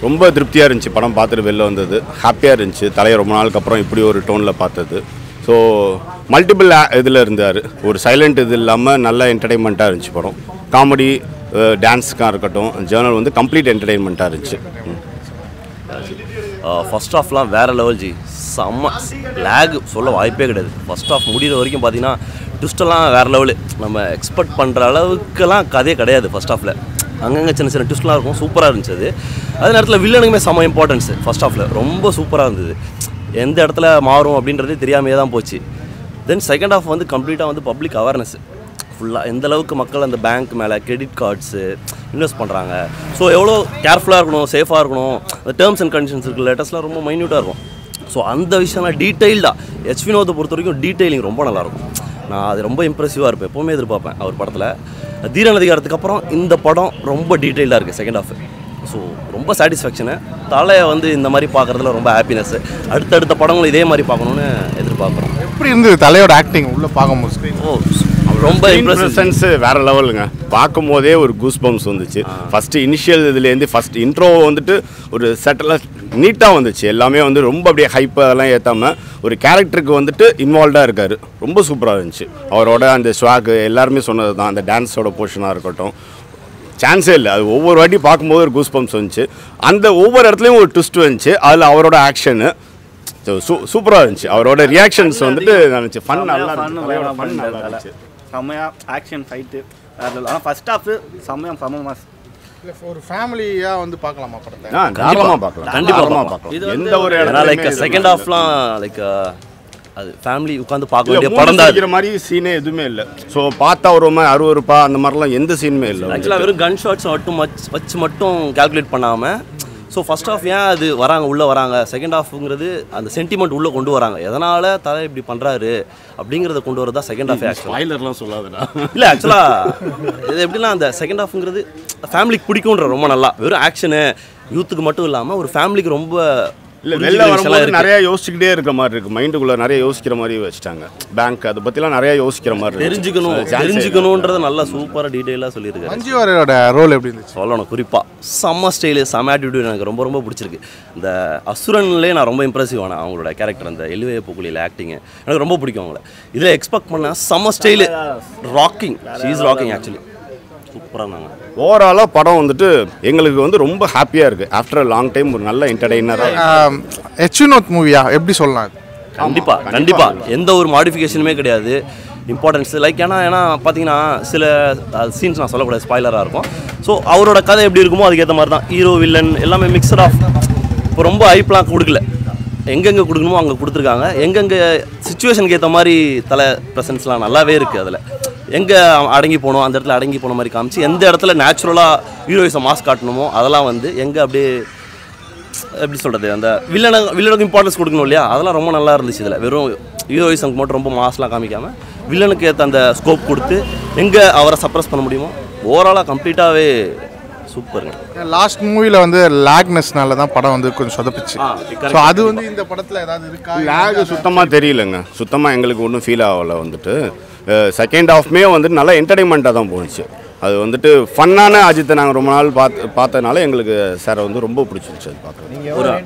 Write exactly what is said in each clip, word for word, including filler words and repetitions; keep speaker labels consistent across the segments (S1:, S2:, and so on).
S1: ரொம்ப திருப்தியாக இருந்துச்சு படம் பார்த்துட்டு வெளில வந்தது. ஹாப்பியாக இருந்துச்சு. தலையை ரொம்ப நாளுக்கு அப்புறம் இப்படி ஒரு டோனில் பார்த்தது. ஸோ மல்டிபிள் இதில் இருந்தார். ஒரு சைலண்ட் இது இல்லாமல் நல்ல என்டர்டெயின்மெண்ட்டாக இருந்துச்சு படம். காமெடி டான்ஸுக்காக இருக்கட்டும் ஜேர்னல் வந்து கம்ப்ளீட் என்டர்டெயின்மெண்ட்டாக இருந்துச்சு.
S2: ஃபர்ஸ்ட் ஹாஃப்லாம் வேறு லெவல் ஜி. செம்ம லேக் சொல்ல வாய்ப்பே கிடையாது. ஃபர்ஸ்ட் ஹாஃப் முடிகிற வரைக்கும் பார்த்தீங்கன்னா ட்விஸ்டெல்லாம் வேறு லெவலு. நம்ம எக்ஸ்பெக்ட் பண்ணுற அளவுக்குலாம் கதையே கிடையாது. ஃபர்ஸ்ட் ஹாஃபில் அங்கங்கே சின்ன சின்ன ட்விஸ்ட்லாம் இருக்கும். சூப்பராக இருந்துச்சு அது. அதே நேரத்தில் வில்லனுக்குமே செம்ம இம்பார்ட்டன்ஸு ஃபர்ஸ்ட் ஹாஃபில் ரொம்ப சூப்பராக இருந்தது. எந்த இடத்துல மாறும் அப்படின்றதே தெரியாமையே தான் போச்சு. தென் செகண்ட் ஹாஃப் வந்து கம்ப்ளீட்டாக வந்து பப்ளிக் அவேர்னஸ் ஃபுல்லாக எந்த அளவுக்கு மக்கள் அந்த பேங்க் மேலே கிரெடிட் கார்ட்ஸு இன்வெஸ்ட் பண்ணுறாங்க. ஸோ எவ்வளோ கேர்ஃபுல்லாக இருக்கணும், சேஃபாக இருக்கணும். அந்த டேர்ம்ஸ் அண்ட் கண்டிஷன்ஸ் இருக்குது லேட்டஸ்ட்லாம் ரொம்ப மைன்யூட்டாக இருக்கும். ஸோ அந்த விஷயம்லாம் டீட்டெயில்டாக ஹெச் வினோத்தை பொறுத்த வரைக்கும் டீட்டெயிலிங் ரொம்ப நல்லாயிருக்கும். நான் அது ரொம்ப இம்ப்ரெசிவாக இருப்பேன். எப்போவுமே எதிர்பார்ப்பேன் அவர் படத்தில். தீரன் அதிகாரத்துக்கு அப்புறம் இந்த படம் ரொம்ப டீட்டெயில்டாக இருக்குது செகண்ட் ஹாஃப். ஸோ ரொம்ப சாட்டிஸ்ஃபேக்ஷனு. தலையை வந்து இந்த மாதிரி பார்க்குறதுல ரொம்ப ஹாப்பினஸ்ஸு. அடுத்தடுத்த படங்களும் இதே மாதிரி பார்க்கணுன்னு எதிர்பார்க்குறோம்.
S3: எப்படி இருந்தது தலையோட ஆக்டிங் உள்ள பார்க்கும்போது? ஸ்க்ரீன்
S2: ஓ ரொம்ப இம்ப்ரெஷன்ஸு
S1: வேறு லெவலுங்க. பார்க்கும் போதே ஒரு கூஸ் பம்ப்ஸ் வந்துச்சு. ஃபஸ்ட்டு இனிஷியல் இதுலேருந்து ஃபஸ்ட் இன்ட்ரோ வந்துட்டு ஒரு செட்டலாக நீட்டாக வந்துச்சு. எல்லாமே வந்து ரொம்ப அப்படியே ஹைப்பு அதெல்லாம் ஏற்றாமல் ஒரு கேரக்டருக்கு வந்துட்டு இன்வால்வ்டாக இருக்கார். ரொம்ப சூப்பராக இருந்துச்சு. அவரோட அந்த ஸ்வாக்கு எல்லாருமே சொன்னது தான். அந்த டான்ஸோட போர்ஷனாக இருக்கட்டும் சான்ஸே இல்லை. அது ஒவ்வொரு வாட்டி பார்க்கும்போது ஒரு கூஸ் பம்ப்ஸ் வந்துச்சு. அந்த ஒவ்வொரு இடத்துலையும் ஒரு ட்விஸ்ட் வந்துச்சு. அதில் அவரோட ஆக்ஷனு சூ சூப்பராக இருந்துச்சு. அவரோட ரியாக்ஷன்ஸ் வந்துட்டு நினச்சி ஃபன் நல்லா ஃபன் நல்லா இருந்துச்சு.
S4: செம்மையாக ஆக்ஷன் ஃபைட்டு ஆனால் ஃபர்ஸ்ட் ஹாஃப் செம்மையாக செம்ம மாஸ்.
S3: ஒரு ஃபேமிலியாக வந்து பார்க்கலாமா படத்தை?
S1: தாராளமாக பார்க்கலாம். கண்டிப்பாக பார்க்கலாம். எந்த ஒரு இடம்
S2: லைக் செகண்ட் ஹாஃப்லாம் லைக் அது ஃபேமிலி உட்காந்து பார்க்க வேண்டிய படம் தான்.
S1: இருக்கிற மாதிரி சீனே எதுவுமே இல்லை. ஸோ பார்த்தா ஒரு மாதிரி அறுவறுப்பா அந்த மாதிரிலாம் எந்த சீனுமே இல்லை.
S2: ஆக்சுவலாக வெறும் கன் ஷாட்ஸ் மட்டும் வச்சு மட்டும் கால்குலேட் பண்ணாமல் ஸோ ஃபர்ஸ்ட் ஹாஃப் ஏன் அது வராங்க உள்ளே வராங்க, செகண்ட் ஹாஃப்ங்கிறது அந்த சென்டிமெண்ட் உள்ளே கொண்டு வராங்க. எதனால் தலை இப்படி பண்ணுறாரு அப்படிங்கிறத கொண்டு வரதா செகண்ட் ஹாஃப். ஆக்சுவலாக
S1: ஸ்பாயிலர்லாம் சொல்லாதுடா.
S2: இல்லை ஆக்சுவலாக இது எப்படின்னா அந்த செகண்ட் ஹாஃப்ங்கிறது ஃபேமிலிக்கு பிடிக்கும்ன்ற ரொம்ப நல்லா. வெறும் ஆக்ஷனு யூத்துக்கு மட்டும் இல்லாமல் ஒரு ஃபேமிலிக்கு ரொம்ப
S1: இல்லை வெளில வரும்போது நிறையா யோசிச்சுக்கிட்டே இருக்க மாதிரி இருக்குது. மைண்டுக்குள்ளே நிறைய யோசிக்கிற மாதிரி வச்சுட்டாங்க. பேங்க் அதை பற்றிலாம் நிறையா யோசிக்கிற மாதிரி
S2: தெரிஞ்சுக்கணும் தெரிஞ்சுக்கணுன்றதை நல்லா சூப்பராக டீட்டெயிலாக சொல்லியிருக்காரு.
S3: மஞ்சுவாரோட ரோல் எப்படி இருந்துச்சு?
S2: சொல்லணும் குறிப்பாக செம்ம ஸ்டைலு செம்ம ஆட்டிடியூட் எனக்கு ரொம்ப ரொம்ப பிடிச்சிருக்கு. இந்த அசுரன்லேயே நான் ரொம்ப இம்ப்ரெசிவ் ஆனேன். அவங்களோட கேரக்டர் அந்த எலிவே பூக்குழியில் ஆக்டிங்கு எனக்கு ரொம்ப பிடிக்கும். அவங்கள இதில் எக்ஸ்பெக்ட் பண்ணேன். செம்ம style rocking. She is rocking actually. சூப்பராக இருந்தாங்க.
S1: ஓவராலாக படம் வந்துட்டு எங்களுக்கு வந்து ரொம்ப ஹாப்பியாக இருக்குது. ஆஃப்டர் அ லாங் டைம் ஒரு நல்ல என்டர்டெய்னராக.
S3: ஹெச் வினோத் மூவியா எப்படி சொல்லலாம்?
S2: கண்டிப்பாக கண்டிப்பாக எந்த ஒரு மாடிஃபிகேஷனுமே கிடையாது. இம்பார்ட்டன்ஸ் லைக் ஏன்னா ஏன்னா பார்த்தீங்கன்னா சில சீன்ஸ் நான் சொல்லக்கூடாது, ஸ்பாய்லராக இருக்கும். ஸோ அவரோட கதை எப்படி இருக்குமோ அதுக்கேற்ற மாதிரி தான். ஹீரோ வில்லன் எல்லாமே மிக்சட் ஆஃப். இப்போ ரொம்ப ஹைப்லாம் கொடுக்கல. எங்கெங்கே கொடுக்கணுமோ அங்கே கொடுத்துருக்காங்க. எங்கெங்கே சுச்சுவேஷனுக்கு ஏற்ற மாதிரி தலை ப்ரெசன்ஸ்லாம் நல்லாவே இருக்குது. அதில் எங்கே அடங்கி போகணும் அந்த இடத்துல அடங்கி போன மாதிரி காமிச்சு, எந்த இடத்துல நேச்சுரலாக ஹீரோயிஸை மாஸ் காட்டணுமோ அதெல்லாம் வந்து எங்கே அப்படியே எப்படி சொல்கிறது அந்த வில்லனை வில்லனுக்கு இம்பார்ட்டன்ஸ் கொடுக்கணும் இல்லையா, அதெல்லாம் ரொம்ப நல்லா இருந்துச்சு. இதில் வெறும் ஹீரோயிஸுக்கு மட்டும் ரொம்ப மாஸ்லாம் காமிக்காமல் வில்லனுக்கு ஏற்ற அந்த ஸ்கோப் கொடுத்து எங்கே அவரை சப்ரஸ் பண்ண முடியுமோ ஓவராலாக கம்ப்ளீட்டாகவே சூப்பருங்க.
S3: லாஸ்ட் மூவியில் வந்து லேக்னஸ்னால தான் படம் வந்து கொஞ்சம் சொதப்பிச்சு. ஸோ அது வந்து இந்த படத்தில் ஏதாவது இருக்கா?
S1: லேக் சுத்தமாக தெரியலங்க. சுத்தமாக எங்களுக்கு ஒன்றும் ஃபீல் ஆகலை. வந்துட்டு செகண்ட் ஹாஃப்மே வந்துட்டு நல்லா என்டர்டெயின்மெண்ட்டாக தான் போணுச்சு. அது வந்துட்டு ஃபன்னான அஜித்தை நாங்கள் ரொம்ப நாள் பார்த்து பார்த்ததுனால எங்களுக்கு சார் வந்து ரொம்ப பிடிச்சிருச்சு அது பார்க்குறது.
S2: ஒரு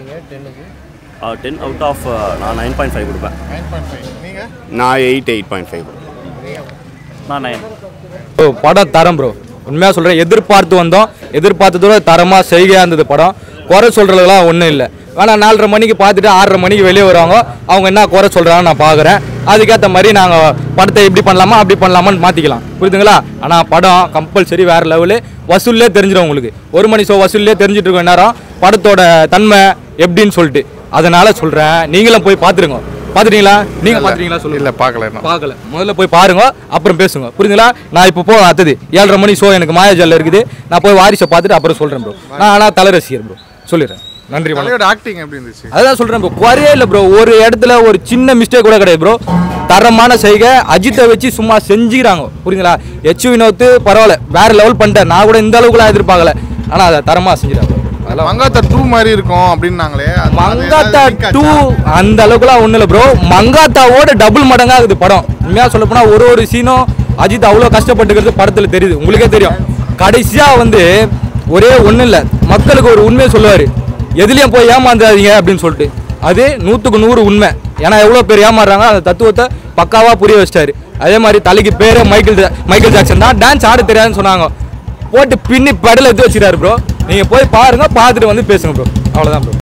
S2: டென் அவுட் ஆஃப் நான் நைன் பாயிண்ட் ஃபைவ் கொடுப்பேன்.
S1: நான் எயிட் எயிட் பாயிண்ட் ஃபைவ் கொடுப்பேன்.
S4: நான் நைன்.
S5: ப்ரோ படம் தரம் ப்ரோ. உண்மையாக சொல்கிறேன். எதிர்பார்த்து வந்தோம். எதிர்பார்த்ததோட தரமாக செய்கையாக இருந்தது படம். குறை சொல்கிறதுலாம் ஒன்றும் இல்லை. ஆனால் நாலரை மணிக்கு பார்த்துட்டு ஆறரை மணிக்கு வெளியே வருவாங்க. அவங்க என்ன குறை சொல்கிறாங்கன்னு நான் பார்க்குறேன். அதுக்கேற்ற மாதிரி நாங்கள் படத்தை இப்படி பண்ணலாமா அப்படி பண்ணலாமான்னு மாற்றிக்கலாம். புரியுதுங்களா? ஆனால் படம் கம்பல்சரி வேறு லெவலு. வசூல்லே தெரிஞ்சிடும் உங்களுக்கு. ஒரு மணி ஷோ வசூல்லே தெரிஞ்சிட்டு இருக்க நேரம் படத்தோட தன்மை எப்படின்னு சொல்லிட்டு. அதனால் சொல்கிறேன், நீங்களும் போய் பார்த்துருங்க. பார்த்துட்டீங்களா? நீங்கள் பார்த்துட்டீங்களா? சொல்லு.
S3: இல்லை பார்க்கல
S5: பார்க்கல. முதல்ல போய் பாருங்க, அப்புறம் பேசுங்க. புரியுதுங்களா? நான் இப்போ போக அடுத்தது ஏழரை மணி ஷோ எனக்கு மாயாஜாலில் இருக்குது. நான் போய் வாரிசை பார்த்துட்டு அப்புறம் சொல்கிறேன் ப்ரோ. நான் ஆனால் தலை ரசிகர் ப்ரோ. சொல்லிடுறேன். நன்றி.
S3: ஆக்டிங் எப்படி இருந்துச்சு?
S5: அதான் சொல்கிறேன் ப்ரோ. குறையே இல்லை ப்ரோ. ஒரு இடத்துல ஒரு சின்ன மிஸ்டேக் கூட கிடையாது ப்ரோ. தரமான செய்கை. அஜித்தை வச்சு சும்மா செஞ்சுக்கிறாங்க. புரியுதுங்களா? ஹெச் வினோத் பரவாயில்ல, வேறு லெவல் பண்ணிட்டேன். நான் கூட இந்த அளவுக்குலாம் எதிர்பார்க்கல. ஆனால் அதை தரமாக செஞ்சுட்டாங்க.
S3: அதெல்லாம் மங்காத்தா டூ மாதிரி இருக்கும் அப்படின்னாங்களே.
S5: மங்காத்தா டூ அந்த அளவுக்குலாம் ஒன்றும் இல்லை ப்ரோ. மங்காத்தாவோட டபுள் மடங்காக இருக்குது படம். உண்மையாக சொல்ல போனால் ஒரு ஒரு சீனும் அஜித் அவ்வளோ கஷ்டப்பட்டுக்கிறது படத்தில் தெரியுது. உங்களுக்கே தெரியும். கடைசியாக வந்து ஒரே ஒன்றும் இல்லை, மக்களுக்கு ஒரு உண்மையை சொல்லுவார், எதுலேயும் போய் ஏமாந்தாதீங்க அப்படின்னு சொல்லிட்டு. அது நூற்றுக்கு நூறு உண்மை. ஏன்னா எவ்வளோ பேர் ஏமாறுறாங்க, அந்த தத்துவத்தை பக்காவாக புரிய வச்சிட்டாரு. அதே மாதிரி தலைக்கு பேர் மைக்கேல் மைக்கேல் ஜாக்சன் தான், டான்ஸ் ஆட தெரியாதுன்னு சொன்னாங்க, போட்டு பின்னி பெடல் எடுத்து வச்சுட்டாரு ப்ரோ. நீங்கள் போய் பாருங்கள், பார்த்துட்டு வந்து பேசுங்க ப்ரோ. அவ்வளோதான் ப்ரோ.